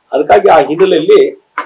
ಅದಕ್ಕಾಗಿ ಆ ಹಿನ್ನೆಲೆಯಲ್ಲಿ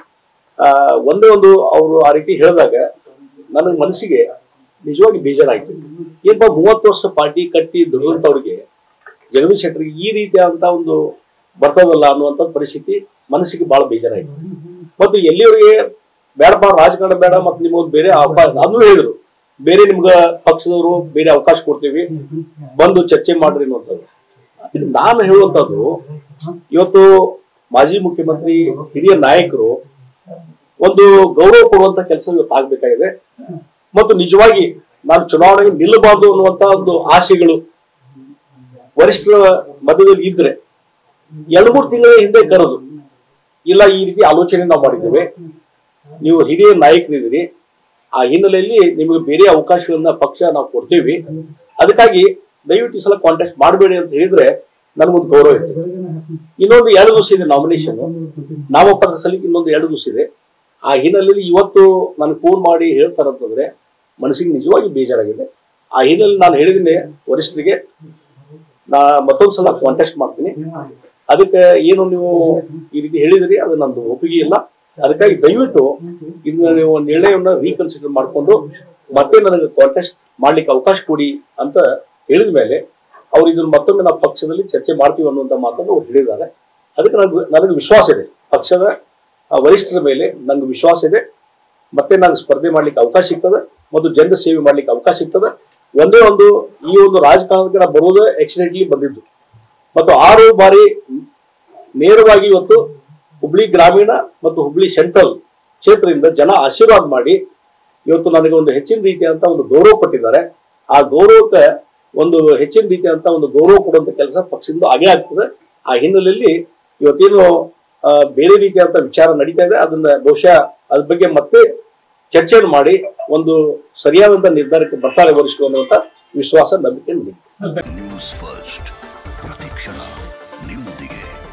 ಒಂದೇ ಒಂದು ಅವರು ಆ ರೀತಿ ಹೇಳಿದಾಗ ನನ್ನ ಮನಸ್ಸಿಗೆ ನಿಜವಾಗಿ ಬೇಜಾರಾಯ್ತು. ಏನಪ್ಪ 30 ವರ್ಷ ಪಾರ್ಟಿ ಕಟ್ಟಿ ದುಡಿದಂತವ್ರಿಗೆ ಜಗದೀಶ್ ಶೆಟ್ಟರ್ಗೆ ಈ ರೀತಿಯಾದಂತ ಒಂದು ಬರ್ತದಲ್ಲ ಅನ್ನುವಂಥ ಪರಿಸ್ಥಿತಿ ಮನಸ್ಸಿಗೆ ಬಹಳ ಬೇಜಾರಾಯ್ತು. ಮತ್ತು ಎಲ್ಲಿಯವರಿಗೆ ಬೇಡಪ್ಪ ರಾಜಕಾರಣ ಬೇಡ, ಮತ್ತೆ ನಿಮ್ಗೊಂದು ಬೇರೆ ಅವಕಾಶ ಅದನ್ನು ಹೇಳಿದ್ರು, ಬೇರೆ ನಿಮ್ಗ ಪಕ್ಷದವರು ಬೇರೆ ಅವಕಾಶ ಕೊಡ್ತೀವಿ, ಬಂದು ಚರ್ಚೆ ಮಾಡ್ರಿ ಅನ್ನುವಂಥದ್ದು. ನಾನು ಹೇಳುವಂಥದ್ದು, ಇವತ್ತು ಮಾಜಿ ಮುಖ್ಯಮಂತ್ರಿ ಹಿರಿಯ ನಾಯಕರು ಒಂದು ಗೌರವ ಕೊಡುವಂತ ಕೆಲಸ ಇವತ್ತು ಆಗ್ಬೇಕಾಗಿದೆ. ಮತ್ತು ನಿಜವಾಗಿ ನಾನು ಚುನಾವಣೆಗೆ ನಿಲ್ಲಬಾರ್ದು ಅನ್ನುವಂತ ಒಂದು ಆಸೆಗಳು ವರಿಷ್ಠರ ಮಧ್ಯದಲ್ಲಿ ಇದ್ರೆ 2-3 ತಿಂಗಳ ಹಿಂದೆ ಕರೆದು, ಇಲ್ಲ ಈ ರೀತಿ ಆಲೋಚನೆ ನಾವು ಮಾಡಿದ್ದೇವೆ, ನೀವು ಹಿರಿಯ ನಾಯಕರಿದ್ದೀರಿ, ಆ ಹಿನ್ನೆಲೆಯಲ್ಲಿ ನಿಮಗೆ ಬೇರೆ ಅವಕಾಶಗಳನ್ನ ಪಕ್ಷ ನಾವು ಕೊಡ್ತೀವಿ, ಅದಕ್ಕಾಗಿ ದಯವಿಟ್ಟು ಈ ಸಲ ಕಾಂಟ್ಯಾಕ್ಟ್ ಮಾಡಬೇಡಿ ಅಂತ ಹೇಳಿದ್ರೆ ನನಗೊಂದು ಗೌರವ ಇರ್ತದೆ. ಇನ್ನೊಂದು 2 ದಿವಸ ಇದೆ ನಾಮಿನೇಷನ್, ನಾಮಪತ್ರ ಸಲ್ಲಿಕೆ ಇನ್ನೊಂದು 2 ದಿವಸ ಇದೆ. ಆ ಹಿನ್ನೆಲೆಯಲ್ಲಿ ಇವತ್ತು ನನಗೆ ಫೋನ್ ಮಾಡಿ ಹೇಳ್ತಾರಂತಂದ್ರೆ ಮನಸ್ಸಿಗೆ ನಿಜವಾಗಿ ಬೇಜಾರಾಗಿದೆ. ಆ ಹಿನ್ನೆಲೆಯಲ್ಲಿ ನಾನು ಹೇಳಿದ್ದೀನಿ ವರಿಷ್ಠರಿಗೆ, ನಾ ಮತ್ತೊಂದು ಸಲ ಕಾಂಟ್ಯಾಕ್ಟ್ ಮಾಡ್ತೀನಿ, ಅದಕ್ಕೆ ಏನು ನೀವು ಈ ರೀತಿ ಹೇಳಿದ್ರಿ ಅದು ನಂದು ಒಪ್ಪಿಗೆ ಇಲ್ಲ, ಅದಕ್ಕಾಗಿ ದಯವಿಟ್ಟು ಇದನ್ನ ನೀವು ನಿರ್ಣಯವನ್ನ ರೀಕನ್ಸಿಡರ್ ಮಾಡಿಕೊಂಡು ಮತ್ತೆ ನನಗೆ ಕಾಂಟ್ಯಾಕ್ಟ್ ಮಾಡ್ಲಿಕ್ಕೆ ಅವಕಾಶ ಕೊಡಿ ಅಂತ ಹೇಳಿದ ಮೇಲೆ ಅವ್ರು ಇದನ್ನ ಮತ್ತೊಮ್ಮೆ ನಾವು ಪಕ್ಷದಲ್ಲಿ ಚರ್ಚೆ ಮಾಡ್ತೀವಿ ಅನ್ನುವಂಥ ಮಾತನ್ನು ಅವ್ರು ಹೇಳಿದ್ದಾರೆ. ಅದಕ್ಕೆ ನನಗೆ ವಿಶ್ವಾಸ ಇದೆ, ಪಕ್ಷದ ವರಿಷ್ಠರ ಮೇಲೆ ನನಗೆ ವಿಶ್ವಾಸ ಇದೆ. ಮತ್ತೆ ನಾನು ಸ್ಪರ್ಧೆ ಮಾಡ್ಲಿಕ್ಕೆ ಅವಕಾಶ ಸಿಗ್ತದೆ ಮತ್ತು ಜನರ ಸೇವೆ ಮಾಡ್ಲಿಕ್ಕೆ ಅವಕಾಶ ಸಿಗ್ತದೆ. ಒಂದೇ ಒಂದು ಈ ಒಂದು ರಾಜಕಾರಣಕ್ಕೆ ನಾವು ಬರೋದು ಆಕ್ಸಿಡೆಂಟ್ಲಿ ಬಂದಿದ್ದು, ಮತ್ತು 6 ಬಾರಿ ನೇರವಾಗಿ ಇವತ್ತು ಹುಬ್ಳಿ ಗ್ರಾಮೀಣ ಮತ್ತು ಹುಬ್ಳಿ ಸೆಂಟ್ರಲ್ ಕ್ಷೇತ್ರದಿಂದ ಜನ ಆಶೀರ್ವಾದ ಮಾಡಿ ಇವತ್ತು ನನಗೆ ಒಂದು ಹೆಚ್ಚಿನ ರೀತಿಯಾದಂತ ಒಂದು ಗೌರವ ಕೊಟ್ಟಿದ್ದಾರೆ. ಆ ಗೌರವಕ್ಕೆ ಒಂದು ಹೆಚ್ಚಿನ ರೀತಿಯಾದಂತ ಒಂದು ಗೌರವ ಕೊಡುವಂತ ಕೆಲಸ ಪಕ್ಷದಿಂದ ಆಗೇ ಆಗ್ತದೆ. ಆ ಹಿನ್ನೆಲೆಯಲ್ಲಿ ಇವತ್ತೇನು ಬೇರೆ ರೀತಿಯಾದಂತ ವಿಚಾರ ನಡೀತಾ ಇದೆ, ಅದನ್ನ ಬಹುಶಃ ಅದ್ರ ಬಗ್ಗೆ ಮತ್ತೆ ಚರ್ಚೆಯನ್ನು ಮಾಡಿ ಒಂದು ಸರಿಯಾದಂತ ನಿರ್ಧಾರಕ್ಕೆ ಬರ್ತಾರೆ ವರಿಷ್ಠರು ಅನ್ನುವಂತ ವಿಶ್ವಾಸ ನಂಬಿಕೆ ನನಗೆ. ನ್ಯೂಸ್ ಫಸ್ಟ್ ಪ್ರತಿಕ್ಷಣ ನಿಮ್ಮೊಂದಿಗೆ.